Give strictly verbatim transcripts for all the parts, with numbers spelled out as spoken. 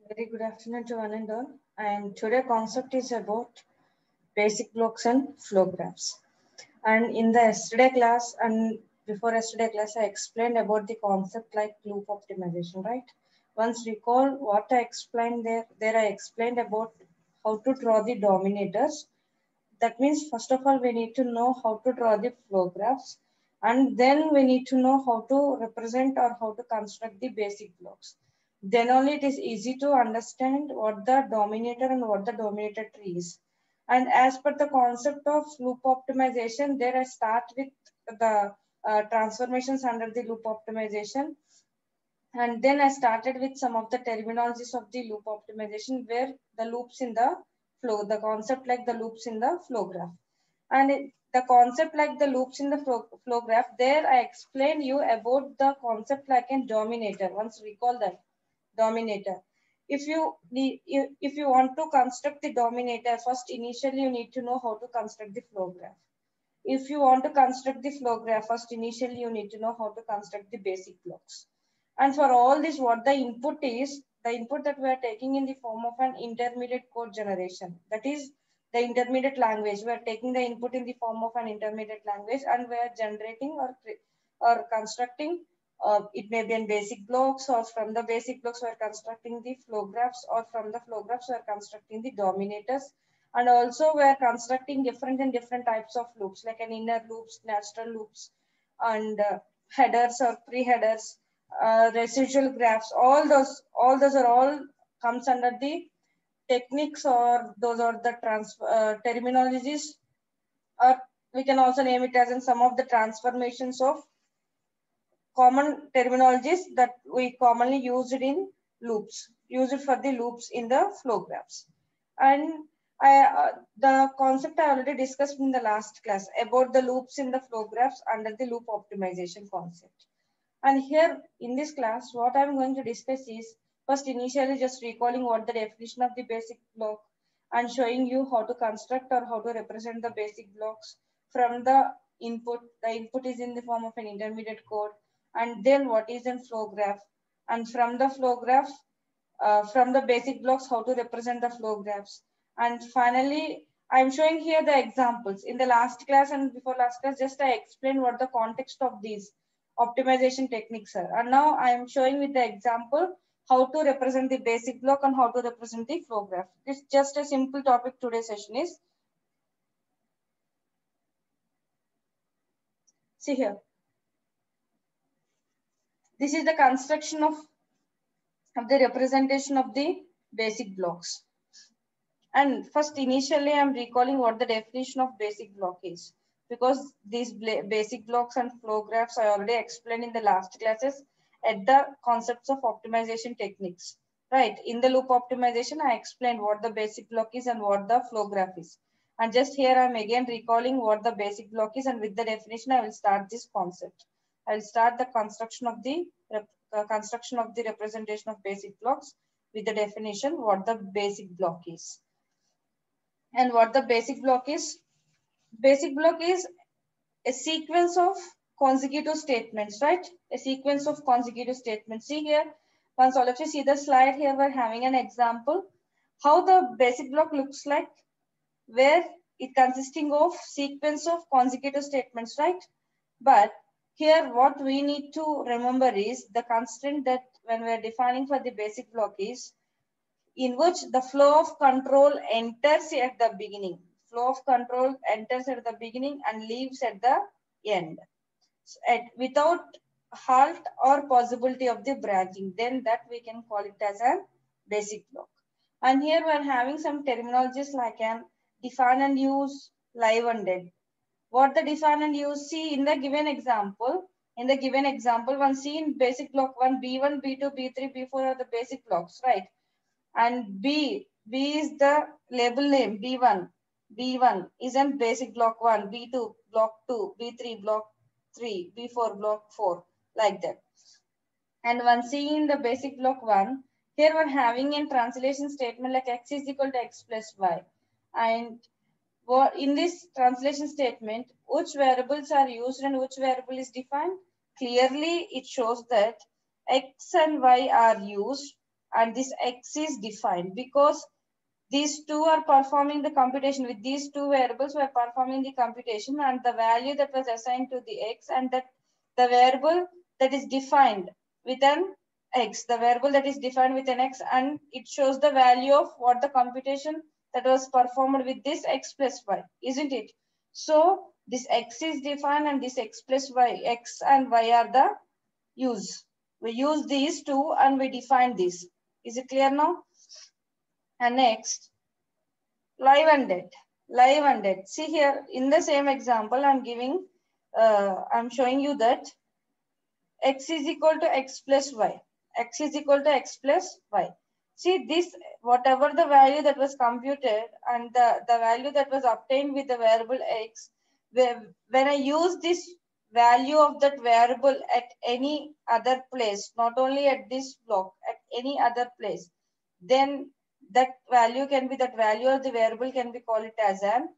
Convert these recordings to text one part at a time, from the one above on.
Very good afternoon to one and all. And today concept is about basic blocks and flow graphs. And in the yesterday class and before yesterday class, I explained about the concept like loop optimization, right? Once recall what I explained there, there I explained about how to draw the dominators. That means first of all, we need to know how to draw the flow graphs. And then we need to know how to represent or how to construct the basic blocks. Then only it is easy to understand what the dominator and what the dominator tree is. And as per the concept of loop optimization, there I start with the uh, transformations under the loop optimization. And then I started with some of the terminologies of the loop optimization where the loops in the flow, the concept like the loops in the flow graph. And it, the concept like the loops in the flow, flow graph, there I explained you about the concept like a dominator. Once recall that dominator. If you need, if you want to construct the dominator, first initially you need to know how to construct the flow graph. If you want to construct the flow graph, first initially you need to know how to construct the basic blocks. And for all this, what the input is, the input that we are taking in the form of an intermediate code generation. That is the intermediate language. We are taking the input in the form of an intermediate language and we are generating or, or constructing, uh, it may be in basic blocks, or from the basic blocks we are constructing the flow graphs, or from the flow graphs we are constructing the dominators. And also we are constructing different and different types of loops like an inner loops, natural loops, and uh, headers or pre-headers, uh, residual graphs. All those, all those are all comes under the techniques, or those are the trans uh, terminologies, or we can also name it as in some of the transformations of common terminologies that we commonly used in loops, used for the loops in the flow graphs. And I, uh, the concept I already discussed in the last class about the loops in the flow graphs under the loop optimization concept. And here in this class, what I'm going to discuss is first initially just recalling what the definition of the basic block and showing you how to construct or how to represent the basic blocks from the input. The input is in the form of an intermediate code, and then what is in flow graph, and from the flow graph, uh, from the basic blocks, how to represent the flow graphs. And finally, I'm showing here the examples. In the last class and before last class, just I explained what the context of these optimization techniques are. And now I am showing with the example how to represent the basic block and how to represent the flow graph. It's just a simple topic today's session is. See here. This is the construction of, of the representation of the basic blocks. And first, initially, I'm recalling what the definition of basic block is, because these basic blocks and flow graphs I already explained in the last classes at the concepts of optimization techniques. Right, in the loop optimization, I explained what the basic block is and what the flow graph is. And just here, I'm again recalling what the basic block is, and with the definition, I will start this concept. I will start the construction of the uh, construction of the representation of basic blocks with the definition what the basic block is. And what the basic block is? Basic block is a sequence of consecutive statements, right? A sequence of consecutive statements. See here, once all of you see the slide here, we're having an example how the basic block looks like, where it consisting of sequence of consecutive statements, right? But here what we need to remember is the constant that when we're defining for the basic block is in which the flow of control enters at the beginning. Flow of control enters at the beginning and leaves at the end. So at, without halt or possibility of the branching, then that we can call it as a basic block. And here we are having some terminologies like an define and use, live and dead. What the define and use, see in the given example, in the given example, one see in basic block one, B one, B two, B three, B four are the basic blocks, right? And B, B is the label name, B one. B one is in basic block one, B two, block two, B three, block three, B four, block four, like that. And one C in the basic block one, here we're having a translation statement like X is equal to X plus Y. And in this translation statement, which variables are used and which variable is defined? Clearly, it shows that X and Y are used and this X is defined because these two are performing the computation. With these two variables, we are performing the computation, and the value that was assigned to the X, and that the variable that is defined with an X, the variable that is defined with an X, and it shows the value of what the computation that was performed with this X plus Y, isn't it? So this X is defined and this X plus Y, X and Y are the use. We use these two and we define this. Is it clear now? And next, live and dead. Live and dead. See here in the same example, I'm giving, uh, I'm showing you that X is equal to X plus Y. X is equal to X plus Y. See this, whatever the value that was computed and the, the value that was obtained with the variable X, when I use this value of that variable at any other place, not only at this block, at any other place, then that value can be, that value of the variable can be called it as an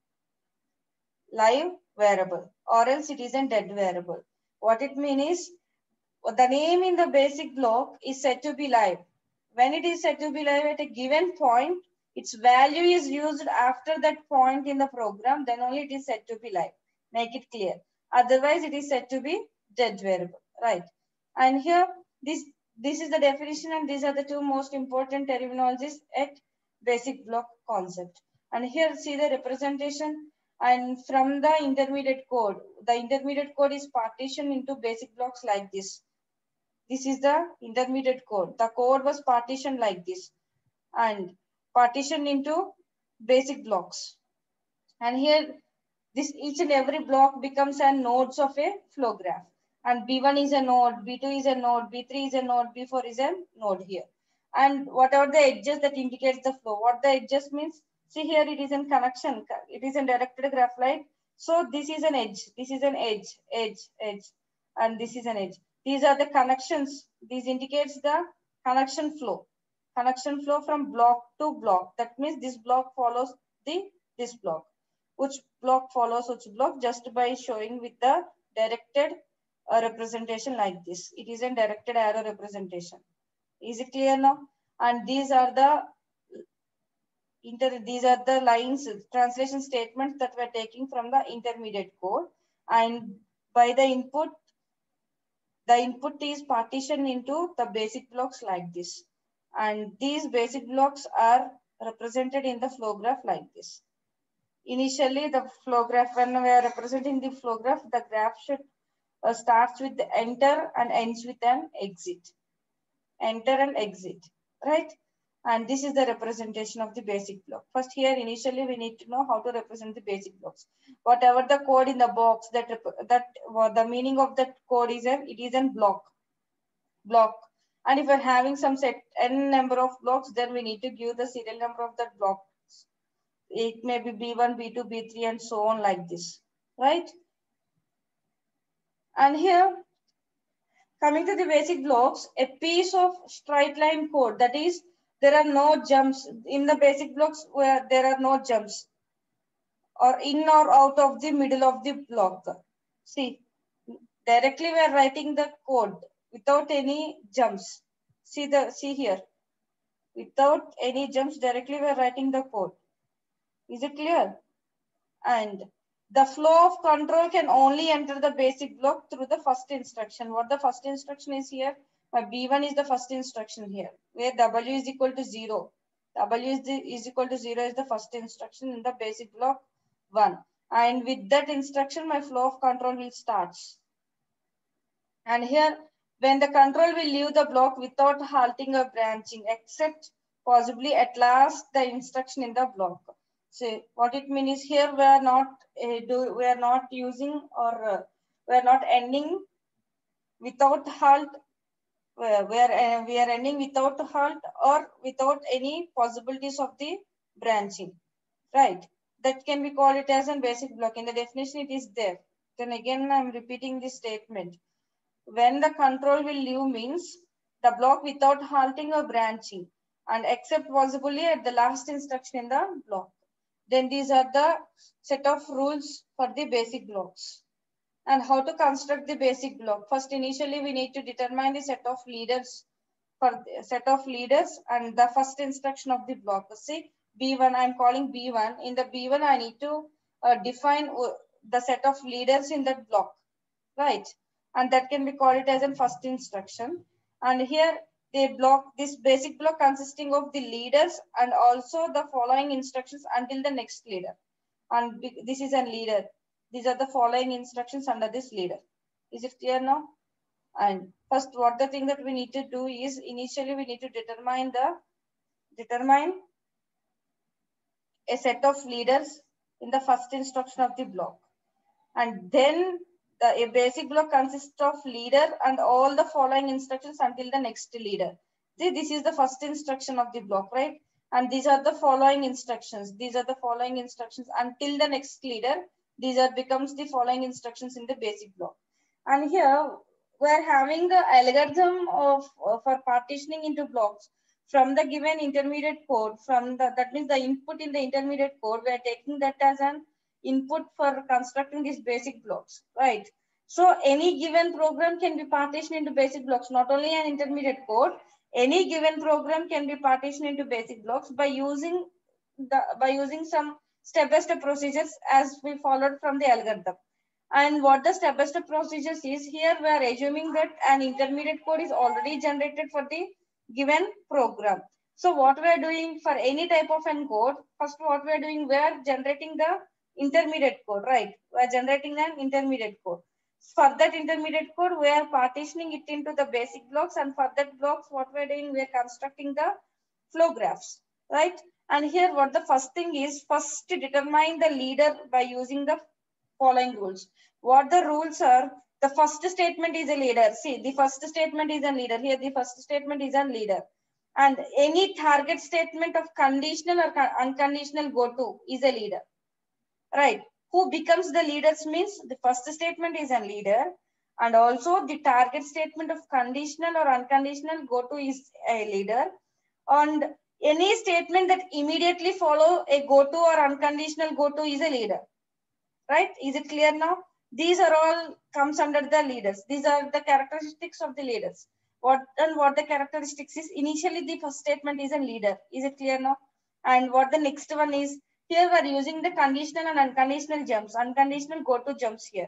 live variable, or else it is a dead variable. What it means is, the name in the basic block is said to be live. When it is said to be live at a given point, its value is used after that point in the program, then only it is said to be live. Make it clear. Otherwise, it is said to be dead variable, right? And here, this, this is the definition, and these are the two most important terminologies at basic block concept. And here, see the representation. And from the intermediate code, the intermediate code is partitioned into basic blocks like this. This is the intermediate code. The code was partitioned like this and partitioned into basic blocks. And here, this each and every block becomes a nodes of a flow graph. And B one is a node, B two is a node, B three is a node, B four is a node here. And whatever the edges that indicates the flow, what the edges means, see here it is in connection, it is in directed graph like. So this is an edge, this is an edge, edge, edge, and this is an edge. These are the connections. This indicates the connection flow. Connection flow from block to block. That means this block follows the this block. Which block follows which block, just by showing with the directed uh, representation like this. It is a directed arrow representation. Is it clear now? And these are the inter these are the lines, translation statements that we're taking from the intermediate code. And by the input, the input is partitioned into the basic blocks like this. And these basic blocks are represented in the flow graph like this. Initially, the flow graph, when we are representing the flow graph, the graph should uh, starts with the enter and ends with an exit. Enter and exit, right? And this is the representation of the basic block. First here, initially, we need to know how to represent the basic blocks. Whatever the code in the box, that, that well, the meaning of that code is, a, it is a block. block. And if we're having some set n number of blocks, then we need to give the serial number of that block. It may be B one, B two, B three, and so on like this, right? And here, coming to the basic blocks, a piece of straight line code, that is, there are no jumps in the basic blocks where there are no jumps or in or out of the middle of the block. See, directly we are writing the code without any jumps. See the see here, without any jumps, directly we are writing the code. Is it clear? And the flow of control can only enter the basic block through the first instruction. What the first instruction is here? My B one is the first instruction here, where W is equal to zero. W is, the, is equal to zero is the first instruction in the basic block one. And with that instruction, my flow of control will start. And here, when the control will leave the block without halting or branching, except possibly at last the instruction in the block. So what it means is, here we are not uh, do we are not using or uh, we are not ending without halt. Uh, we are uh, we are ending without halt or without any possibilities of the branching, right? That can be called it as a basic block. In the definition, it is there. Then again, I'm repeating this statement. When the control will leave means the block without halting or branching, and except possibly at the last instruction in the block. Then these are the set of rules for the basic blocks. And how to construct the basic block. First, initially, we need to determine the set of leaders for the set of leaders and the first instruction of the block. See, B one, I'm calling B one. In the B one, I need to uh, define the set of leaders in that block, right? And that can be called it as a first instruction. And here they block, this basic block consisting of the leaders and also the following instructions until the next leader. And this is a leader. These are the following instructions under this leader. Is it clear now? And first, what the thing that we need to do is initially we need to determine the determine a set of leaders in the first instruction of the block. And then the a basic block consists of leader and all the following instructions until the next leader. See, this is the first instruction of the block, right? And these are the following instructions. These are the following instructions until the next leader. These are becomes the following instructions in the basic block. And here we're having the algorithm of uh, for partitioning into blocks from the given intermediate code. From the that means the input in the intermediate code, we're taking that as an input for constructing these basic blocks, right? So any given program can be partitioned into basic blocks, not only an intermediate code. Any given program can be partitioned into basic blocks by using the by using some step-by-step procedures as we followed from the algorithm. And what the step-by-step procedures is, here we are assuming that an intermediate code is already generated for the given program. So what we are doing for any type of an code, first what we are doing, we are generating the intermediate code, right? We are generating an intermediate code. For that intermediate code, we are partitioning it into the basic blocks, and for that blocks, what we are doing, we are constructing the flow graphs, right? And here, what the first thing is, first to determine the leader by using the following rules. What the rules are, the first statement is a leader. See, the first statement is a leader. Here, the first statement is a leader. And any target statement of conditional or unconditional go-to is a leader, right? Who becomes the leaders means the first statement is a leader, and also the target statement of conditional or unconditional go-to is a leader, and any statement that immediately follow a go-to or unconditional go-to is a leader, right? Is it clear now? These are all comes under the leaders. These are the characteristics of the leaders. What and what the characteristics is, initially the first statement is a leader. Is it clear now? And what the next one is, here we are using the conditional and unconditional jumps. Unconditional go-to jumps here.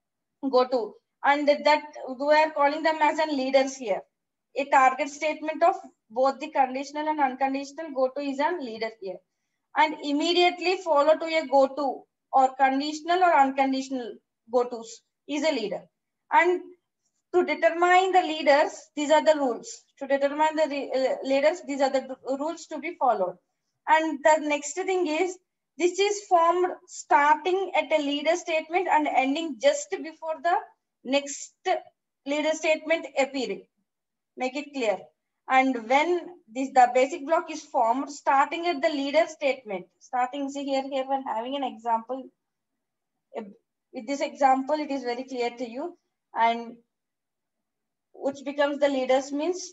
Go-to. And that we are calling them as an leaders here. A target statement of both the conditional and unconditional go-to is a leader here. And immediately follow to a go-to or conditional or unconditional go-tos is a leader. And to determine the leaders, these are the rules. To determine the uh, leaders, these are the rules to be followed. And the next thing is, this is formed starting at a leader statement and ending just before the next leader statement appearing. Make it clear. And when this the basic block is formed, starting at the leader statement, starting, see here, here we're having an example. With this example, it is very clear to you. And which becomes the leaders means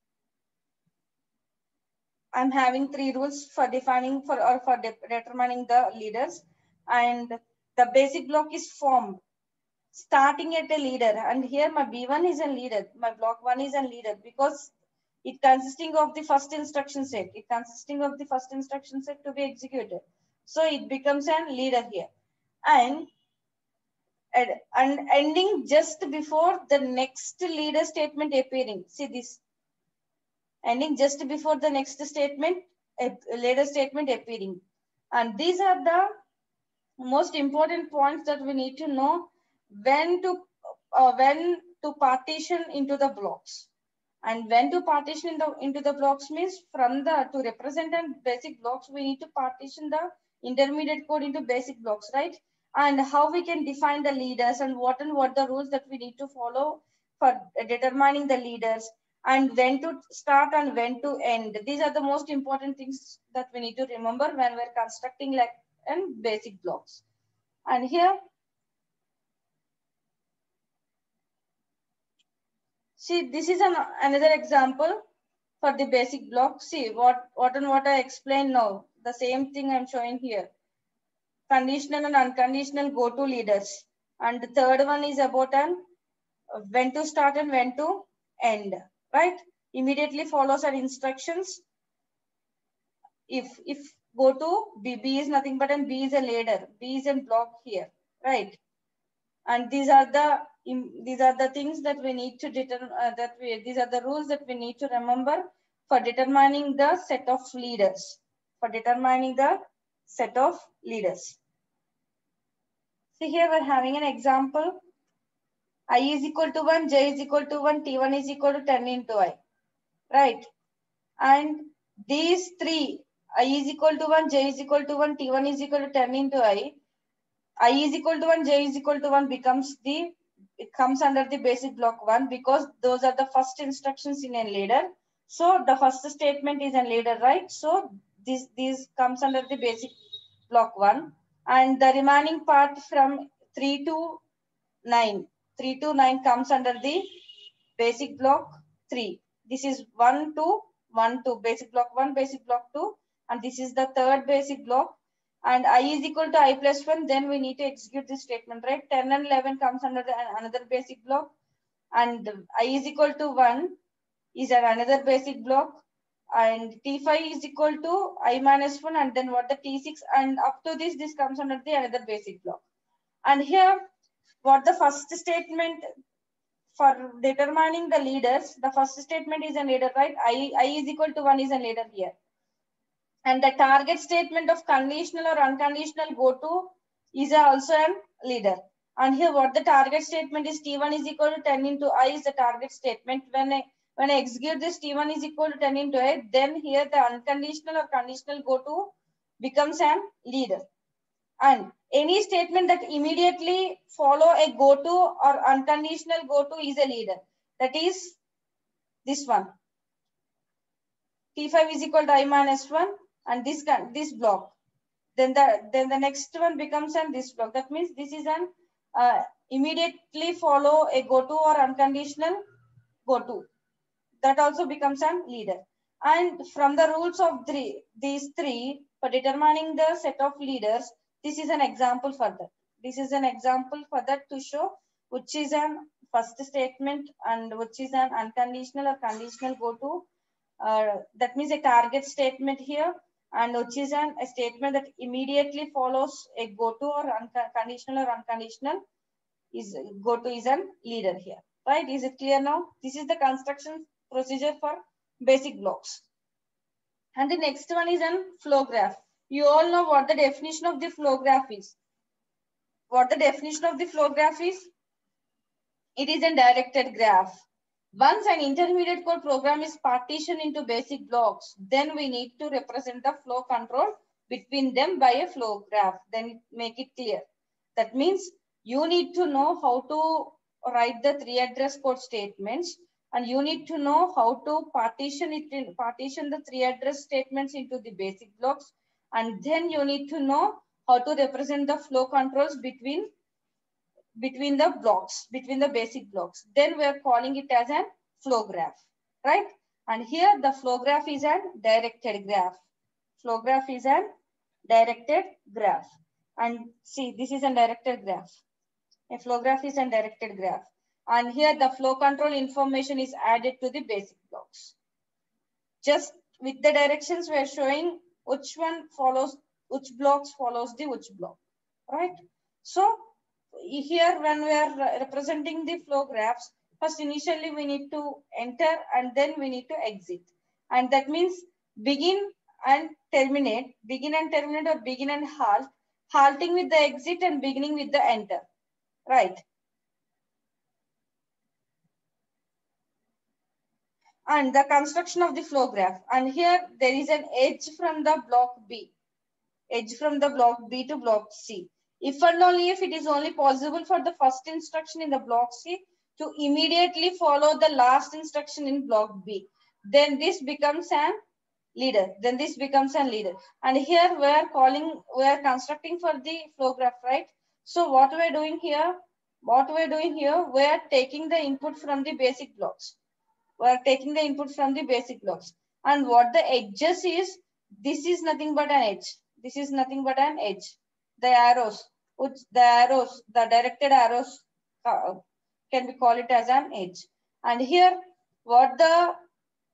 I'm having three rules for defining for or for de determining the leaders, and the basic block is formed starting at a leader. And here my B one is a leader, my block one is a leader because it consisting of the first instruction set. It consisting of the first instruction set to be executed. So it becomes a leader here. And and ending just before the next leader statement appearing. See this. Ending just before the next statement, a later statement appearing. And these are the most important points that we need to know when to uh, when to partition into the blocks. And when to partition in the, into the blocks means from the to represent and basic blocks, we need to partition the intermediate code into basic blocks, right? And how we can define the leaders and what and what the rules that we need to follow for determining the leaders, and when to start and when to end. These are the most important things that we need to remember when we're constructing like and basic blocks. And here, see, this is an, another example for the basic block. See what, what and what I explained now. The same thing I'm showing here. Conditional and unconditional go-to leaders. And the third one is about an when to start and when to end, right? immediately follows our instructions. If if go to B, B is nothing but and B is a ladder. B is a block here, right? And these are the these are the things that we need to determine. Uh, that we these are the rules that we need to remember for determining the set of leaders. For determining the set of leaders. See here we're having an example. I is equal to one, j is equal to one, t one is equal to ten into I, right? And these three, I is equal to one, j is equal to one, t one is equal to ten into I, I is equal to one, j is equal to one becomes the, it comes under the basic block one because those are the first instructions in a ladder. So the first statement is a ladder, right? So this, this comes under the basic block one. And the remaining part from three to nine, three to nine comes under the basic block three. This is one to one to basic block one, basic block two, and this is the third basic block. And I is equal to I plus one, then we need to execute this statement, right? ten and eleven comes under the, another basic block, and I is equal to one is another basic block, and T five is equal to I minus one, and then what the T six, and up to this, this comes under the another basic block. And here, what the first statement for determining the leaders, the first statement is a leader, right? I, I is equal to one is a leader here. And the target statement of conditional or unconditional go to is also a leader. And here what the target statement is T one is equal to ten into I is the target statement. When I, when I execute this T one is equal to ten into I, then here the unconditional or conditional go to becomes a leader. And any statement that immediately follow a go to or unconditional go to is a leader. That is this one. T five is equal to I minus one and this this block. Then the then the next one becomes an this block. That means this is an uh, immediately follow a go to or unconditional go to. That also becomes an leader. And from the rules of three, these three for determining the set of leaders, this is an example for that. This is an example for that to show which is an first statement and which is an unconditional or conditional go to. Uh, that means a target statement here, and which is an, a statement that immediately follows a go to or conditional or unconditional is go to is a leader here. Right? Is it clear now? This is the construction procedure for basic blocks. And the next one is an flow graph. You all know what the definition of the flow graph is. What the definition of the flow graph is? It is a directed graph. Once an intermediate code program is partitioned into basic blocks, then we need to represent the flow control between them by a flow graph. Then make it clear. That means you need to know how to write the three address code statements, and you need to know how to partition it in, partition the three address statements into the basic blocks, and then you need to know how to represent the flow controls between between the blocks, between the basic blocks. Then we are calling it as a flow graph, right? And here the flow graph is a directed graph. Flow graph is a directed graph. And see, this is a directed graph. A flow graph is a directed graph. And here the flow control information is added to the basic blocks. Just with the directions we are showing which one follows, which blocks follows the which block, right? So here when we are representing the flow graphs, first initially we need to enter and then we need to exit. And that means begin and terminate, begin and terminate or begin and halt, halting with the exit and beginning with the enter, right? And the construction of the flow graph. And here there is an edge from the block B, edge from the block B to block C. If and only if it is only possible for the first instruction in the block C to immediately follow the last instruction in block B, then this becomes an leader. Then this becomes an leader. And here we are calling, we are constructing for the flow graph, right? So what we are doing here, what we are doing here, we are taking the input from the basic blocks. We are taking the input from the basic blocks. And what the edges is, this is nothing but an edge. This is nothing but an edge. The arrows, which the arrows, the directed arrows uh, can be called it as an edge. And here, what the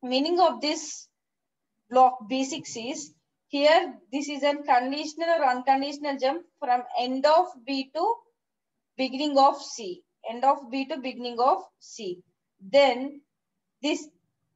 meaning of this block B six is, here this is a conditional or unconditional jump from end of B to beginning of C. End of B to beginning of C. Then this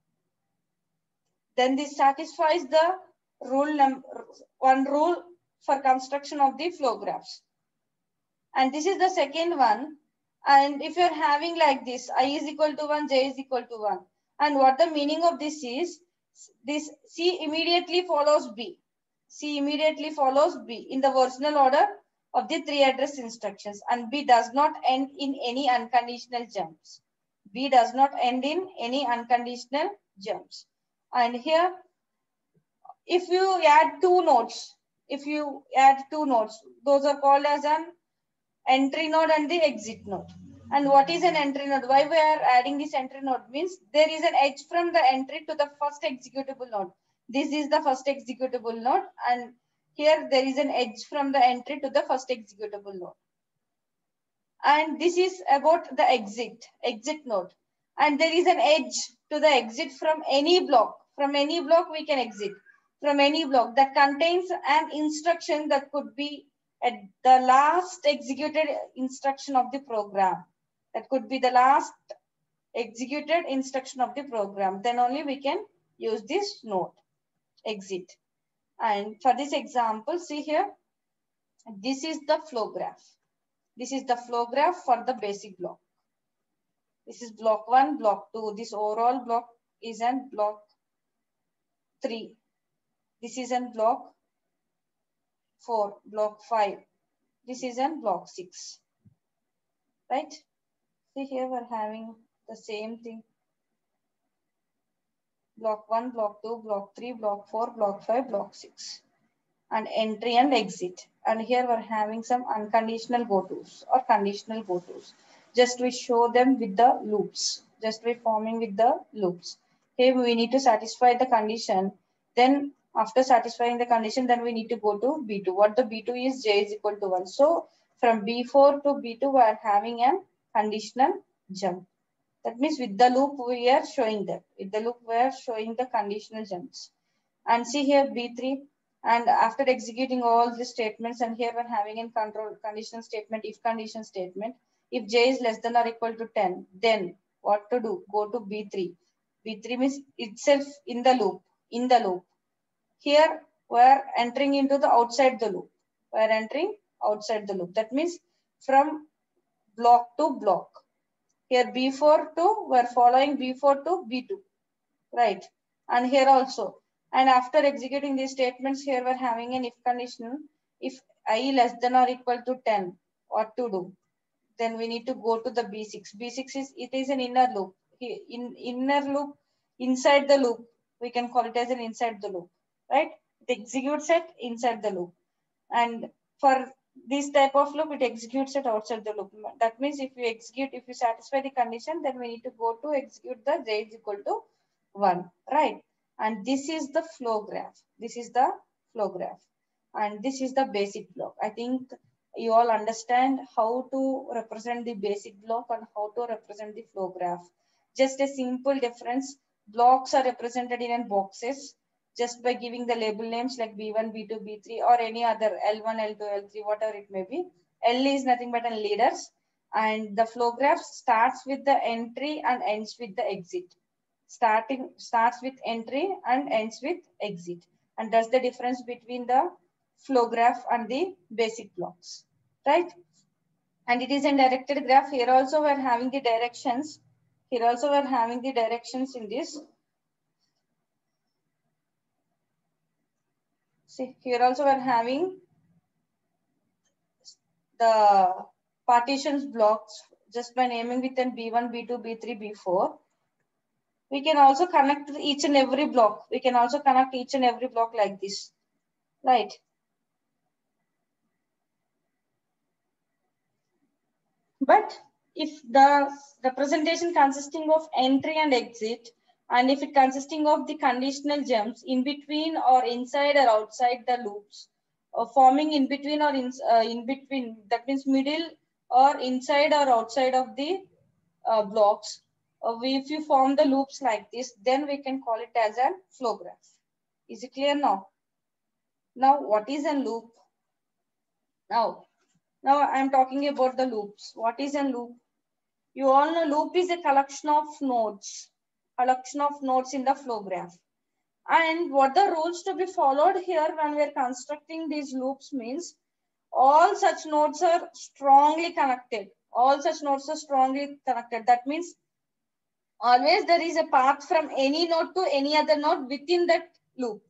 then this satisfies the rule number one rule for construction of the flow graphs. And this is the second one. And if you're having like this, I is equal to one, J is equal to one. And what the meaning of this is, this C immediately follows B. C immediately follows B in the original order of the three address instructions. And B does not end in any unconditional jumps. B does not end in any unconditional jumps. And here, if you add two nodes, if you add two nodes, those are called as an entry node and the exit node. And what is an entry node? Why we are adding this entry node means there is an edge from the entry to the first executable node. This is the first executable node, and here there is an edge from the entry to the first executable node. And this is about the exit, exit node. And there is an edge to the exit from any block. From any block we can exit. From any block that contains an instruction that could be at the last executed instruction of the program. That could be the last executed instruction of the program. Then only we can use this node, exit. And for this example, see here, this is the flow graph. This is the flow graph for the basic block. This is block one, block two. This overall block is in block three. This is in block four, block five. This is in block six, right? See here we're having the same thing. Block one, block two, block three, block four, block five, block six. And entry and exit. And here we're having some unconditional go-tos or conditional go-tos. Just we show them with the loops. Just we forming with the loops. Here we need to satisfy the condition. Then after satisfying the condition, then we need to go to B two. What the B two is, J is equal to one. So from B four to B two, we are having a conditional jump. That means with the loop, we are showing that. With the loop, we are showing the conditional jumps. And see here B three. And after executing all the statements, and here we're having in control conditional statement, if condition statement. If J is less than or equal to ten, then what to do? Go to B three. B three means itself in the loop, in the loop. Here we're entering into the outside the loop. We're entering outside the loop. That means from block to block. Here B four to, we're following B four to B two, right? And here also. And after executing these statements, here we're having an if condition. If I less than or equal to ten, what to do? Then we need to go to the B six. B six is, it is an inner loop. In inner loop, inside the loop, we can call it as an inside the loop, right? It executes it inside the loop. And for this type of loop, it executes it outside the loop. That means if you execute, if you satisfy the condition, then we need to go to execute the J is equal to one, right? And this is the flow graph. This is the flow graph. And this is the basic block. I think you all understand how to represent the basic block and how to represent the flow graph. Just a simple difference. Blocks are represented in boxes just by giving the label names like B one, B two, B three, or any other L one, L two, L three, whatever it may be. L is nothing but a leaders. And the flow graph starts with the entry and ends with the exit. Starting starts with entry and ends with exit. And that's the difference between the flow graph and the basic blocks, right? And it is a directed graph. Here also we're having the directions. Here also we're having the directions in this. See, here also we're having the partitions blocks just by naming with an B one, B two, B three, B four. We can also connect each and every block. We can also connect each and every block like this, right? But if the representation consisting of entry and exit, and if it consisting of the conditional jumps in between or inside or outside the loops, or forming in between or in, uh, in between, that means middle or inside or outside of the uh, blocks, uh, we, if you form the loops like this, then we can call it as a flow graph. Is it clear now? Now, what is a loop? Now, now I'm talking about the loops. What is a loop? You all know loop is a collection of nodes, collection of nodes in the flow graph. And what the rules to be followed here when we're constructing these loops means all such nodes are strongly connected. All such nodes are strongly connected. That means always there is a path from any node to any other node within that loop.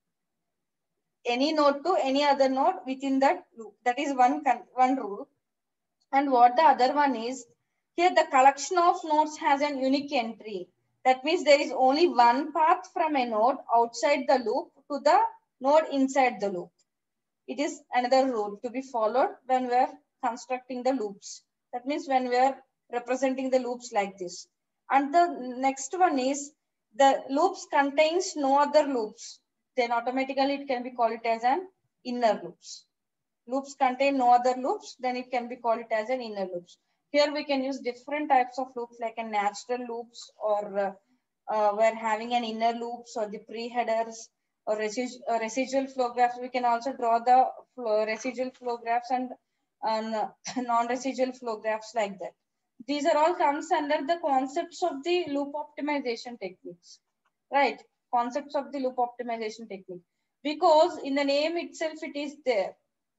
Any node to any other node within that loop. That is one, one rule. And what the other one is, here the collection of nodes has an unique entry. That means there is only one path from a node outside the loop to the node inside the loop. It is another rule to be followed when we are constructing the loops. That means when we are representing the loops like this. And the next one is the loops contains no other loops. Then automatically it can be called it as an inner loops. Loops contain no other loops, then it can be called it as an inner loops. Here we can use different types of loops like a natural loops, or uh, uh, we're having an inner loops or the pre-headers or resid uh, residual flow graphs. We can also draw the flow, residual flow graphs and, and uh, non-residual flow graphs like that. These are all comes under the concepts of the loop optimization techniques, right? Concepts of the loop optimization technique. Because in the name itself, it is there.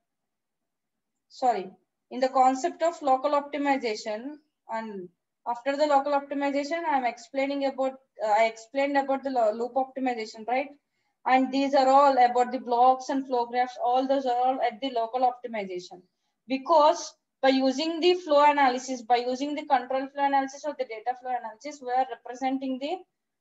Sorry, in the concept of local optimization, and after the local optimization, I am explaining about, uh, I explained about the loop optimization, right? And these are all about the blocks and flow graphs. All those are all at the local optimization. Because by using the flow analysis, by using the control flow analysis or the data flow analysis, we are representing the,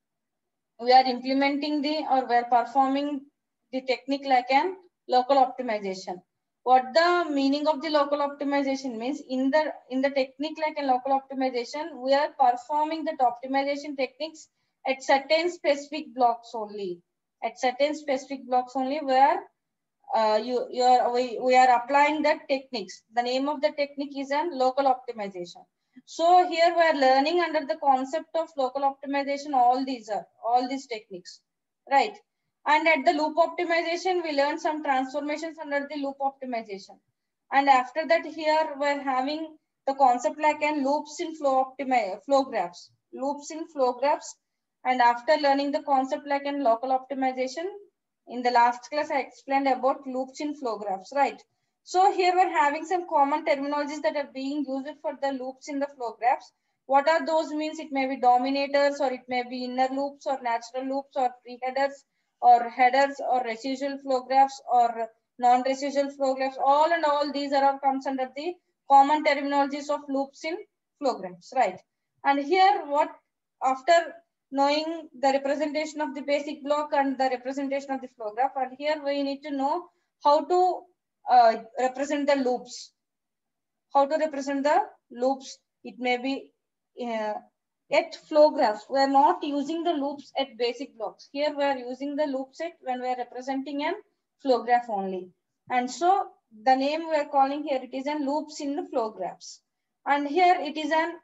we are implementing the, or we are performing the technique like an local optimization. What the meaning of the local optimization means, in the in the technique like a local optimization, we are performing the optimization techniques at certain specific blocks only. At certain specific blocks only, where uh, you you are we, we are applying the techniques. The name of the technique is an local optimization. So here we are learning under the concept of local optimization. All these are all these techniques, right? And at the loop optimization, we learned some transformations under the loop optimization. And after that, here we're having the concept like an loops in flow optimi flow graphs. Loops in flow graphs. And after learning the concept like an local optimization, in the last class, I explained about loops in flow graphs, right? So here we're having some common terminologies that are being used for the loops in the flow graphs. What are those means? It may be dominators, or it may be inner loops, or natural loops, or pre-headers, or headers, or residual flow graphs, or non-residual flow graphs. All and all these are all comes under the common terminologies of loops in flow graphs, right? And here, what after knowing the representation of the basic block and the representation of the flow graph, and here we need to know how to uh, represent the loops. How to represent the loops? It may be uh, at flow graphs, we are not using the loops at basic blocks. Here we are using the loop set when we are representing an flow graph only. And so the name we are calling here, it is an loops in the flow graphs. And here it is an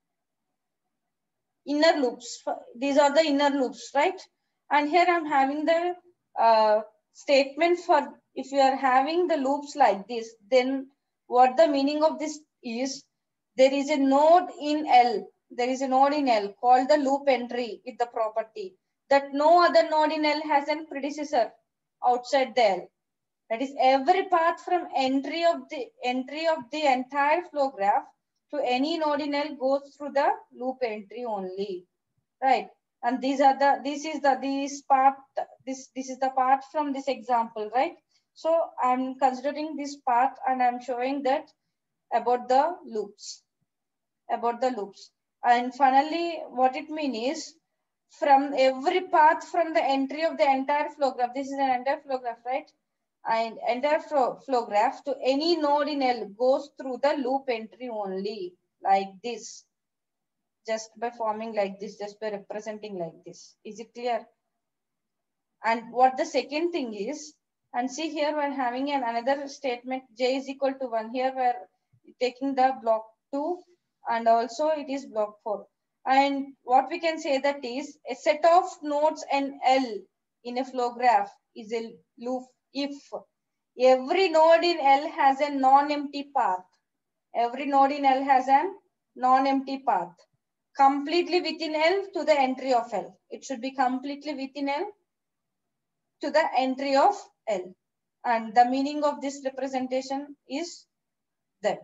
inner loops. These are the inner loops, right? And here I'm having the uh, statement for, if you are having the loops like this, then what the meaning of this is, there is a node in L. There is a node in L called the loop entry with the property that no other node in L has a predecessor outside the L. That is, every path from entry of the entry of the entire flow graph to any node in L goes through the loop entry only, right? And these are the, this is the, this part, this, this is the part from this example, right? So I'm considering this part and I'm showing that about the loops, about the loops. And finally, what it means is, from every path from the entry of the entire flow graph, this is an entire flow graph, right? And entire flow, flow graph to any node in L goes through the loop entry only, like this. Just by forming like this, just by representing like this. Is it clear? And what the second thing is, and see here we're having an another statement, j is equal to one. Here we're taking the block two and also it is block four. And what we can say that is a set of nodes N L in a flow graph is a loop if every node in L has a non-empty path. Every node in L has a non-empty path completely within L to the entry of L. It should be completely within L to the entry of L. And the meaning of this representation is that.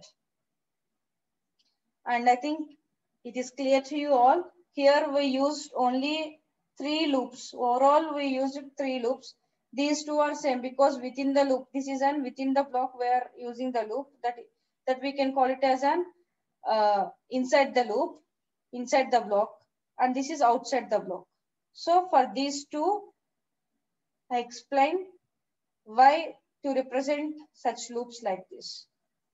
And I think it is clear to you all. Here we used only three loops. Overall, we used three loops. These two are same because within the loop, this is an within the block we are using the loop that, that we can call it as an uh, inside the loop, inside the block, and this is outside the block. So for these two, I explain why to represent such loops like this.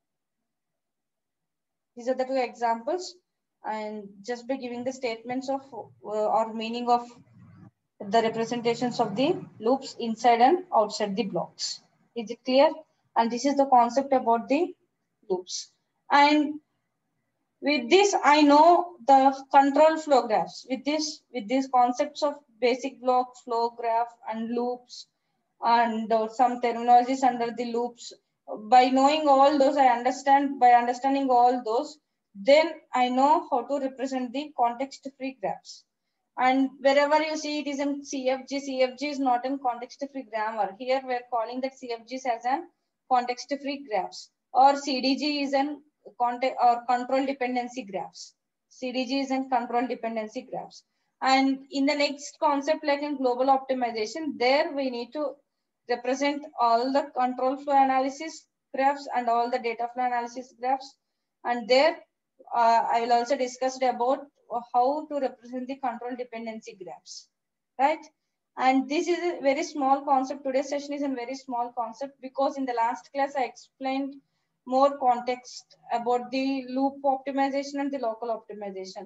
These are the two examples, and just by giving the statements of uh, or meaning of the representations of the loops inside and outside the blocks. Is it clear? And this is the concept about the loops. And with this, I know the control flow graphs. With this, with these concepts of basic block, flow graph, and loops, and uh, some terminologies under the loops. By knowing all those, I understand. By understanding all those, then I know how to represent the context-free graphs. And wherever you see it is in C F G, C F G is not in context-free grammar. Here we are calling that C F Gs as an context-free graphs, or C D G is an context or control dependency graphs. C D G is in control dependency graphs. And in the next concept, like in global optimization, there we need to represent all the control flow analysis graphs and all the data flow analysis graphs. And there uh, I will also discuss about how to represent the control dependency graphs, right? And this is a very small concept. Today's session is a very small concept because in the last class I explained more context about the loop optimization and the local optimization.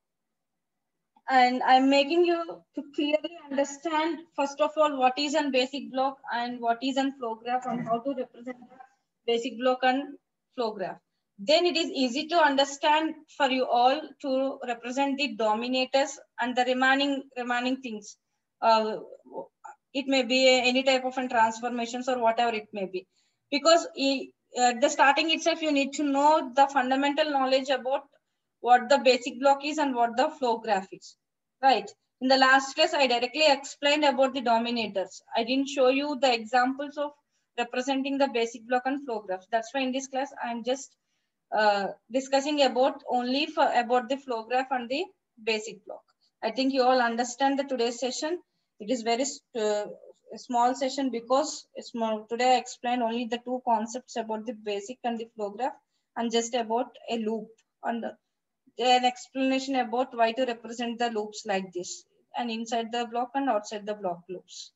And I'm making you to clearly understand, first of all, what is a basic block and what is a flow graph and how to represent basic block and flow graph. Then it is easy to understand for you all to represent the dominators and the remaining remaining things. Uh, it may be any type of transformations or whatever it may be. Because at the starting itself, you need to know the fundamental knowledge about what the basic block is and what the flow graph is, right? In the last class, I directly explained about the dominators. I didn't show you the examples of representing the basic block and flow graphs. That's why in this class, I'm just uh, discussing about only for about the flow graph and the basic block. I think you all understand the today's session. It is very uh, a small session because small, today I explained only the two concepts about the basic and the flow graph and just about a loop and an explanation about why to represent the loops like this and inside the block and outside the block loops.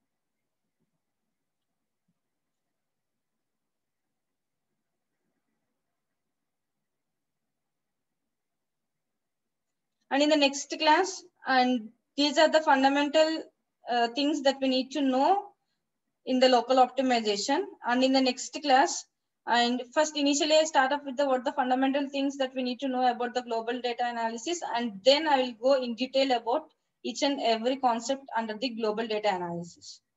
And in the next class, and these are the fundamental uh, things that we need to know in the local optimization. And in the next class, and first initially I start off with the what the fundamental things that we need to know about the global data analysis, and then I will go in detail about each and every concept under the global data analysis.